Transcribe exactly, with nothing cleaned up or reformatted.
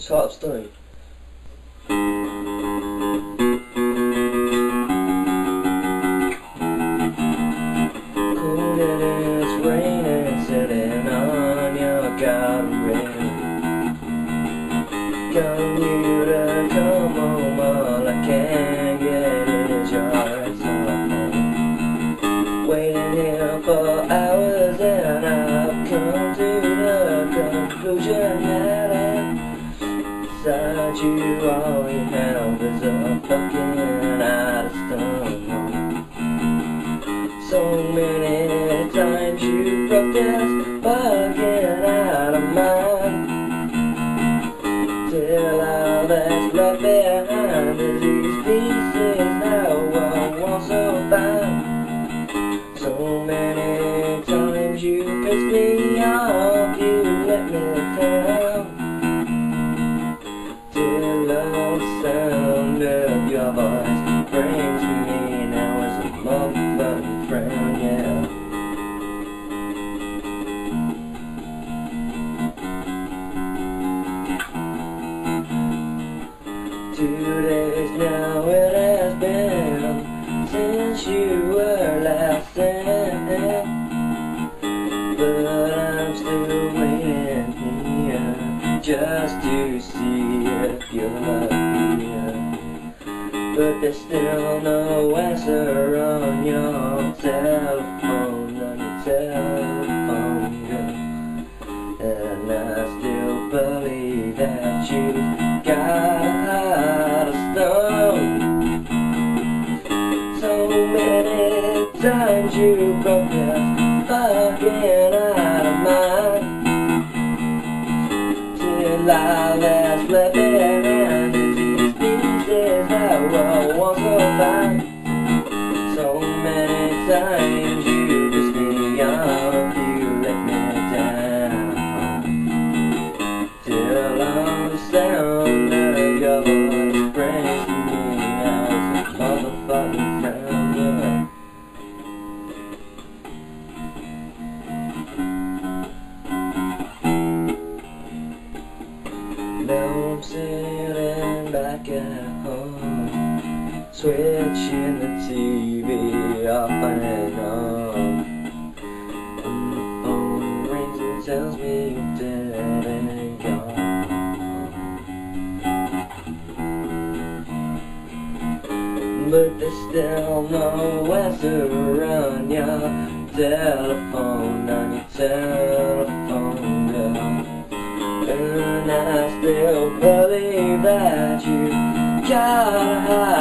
It's Heart of Stone. Cold and it's raining, sitting on your garden rail. Calling you to come home, all I can get is your telephone. Waiting here for hours and I've come to the conclusion that inside you all you have is a fucking out of stone. So many times you protest fucking out of mind, till all that's left behind is these pieces that were once so fine. So many times you piss me off, you let me down, till all the sound of your voice brings me now as a motherfucking friend, yeah. Two days now it has been since you were last in, but I'm still waiting here just to see if you're here. But there's still no answer on your telephone, on your telephone, girl. And I still believe that you got a heart of stone. So many times you broke that fucking out of mind, till all that's left behind is these pieces that were once so fine. So many times you pissed me off, you let me down, till all the sound of your voice brings me now as a motherfucking friend, yeah. Now I'm sitting back at home, switching the T V off and on. And the phone rings and tells me you're dead and gone. But there's still no answer on your telephone, on your telephone, girl. And I still believe that you got a heart